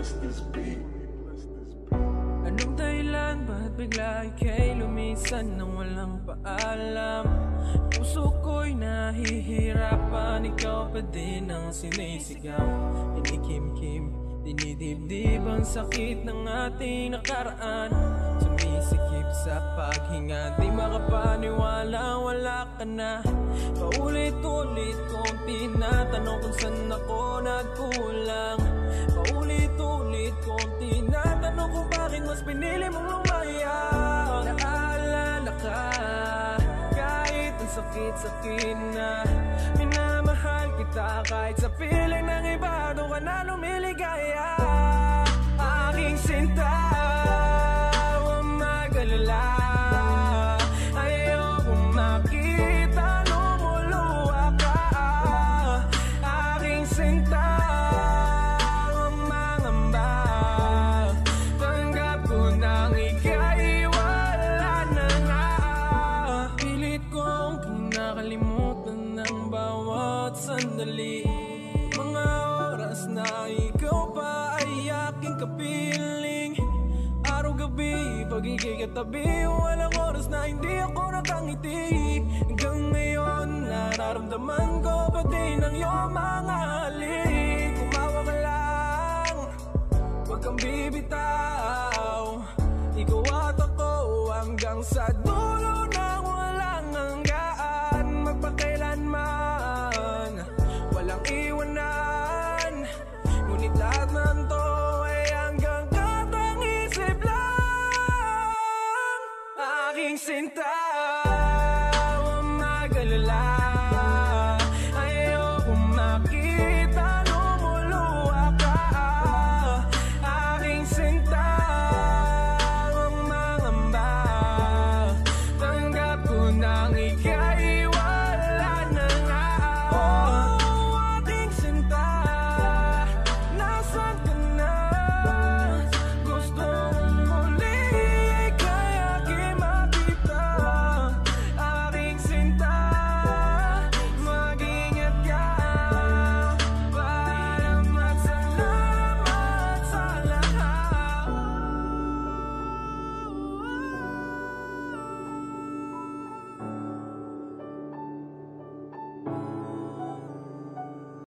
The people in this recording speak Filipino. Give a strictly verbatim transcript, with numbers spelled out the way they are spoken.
Anong dahilan ba't bigla ika'y lumisan nang walang paalam? Puso ko'y nahihirapan, ikaw pa din ang sinisigaw. Kinikimkim, dinidibdib ang sakit ng ating nakaraan. Sumisikip sa paghinga, di makapaniwala, wala ka na. Paulit-ulit kong tinatanong kung saan ako nagkulang. Paulit-ulit kong tinatanong kung bakit mas pinili mong lumaya. Naalala ka, kahit ang sakit-sakit na. Minamahal kita kahit sa piling ng iba, doon ka na lumiligaya. Aking sinta, huwag mag-alala. Ayokong makita lumuluwa ka. Aking sinta, huwag mangamba. Tanggap ko nang ika'y wala na nga. Pilit kong kinakalimutan ng bawat sandali. Mga oras na ikaw pa ay aking kapiling. Araw-gabi, pag-ikay katabi, walang oras na hindi ako nakangiti. Hanggang ngayon, nararamdaman ko pa din ang iyong mga halik. Kumawa ka lang, huwag kang bibitaw.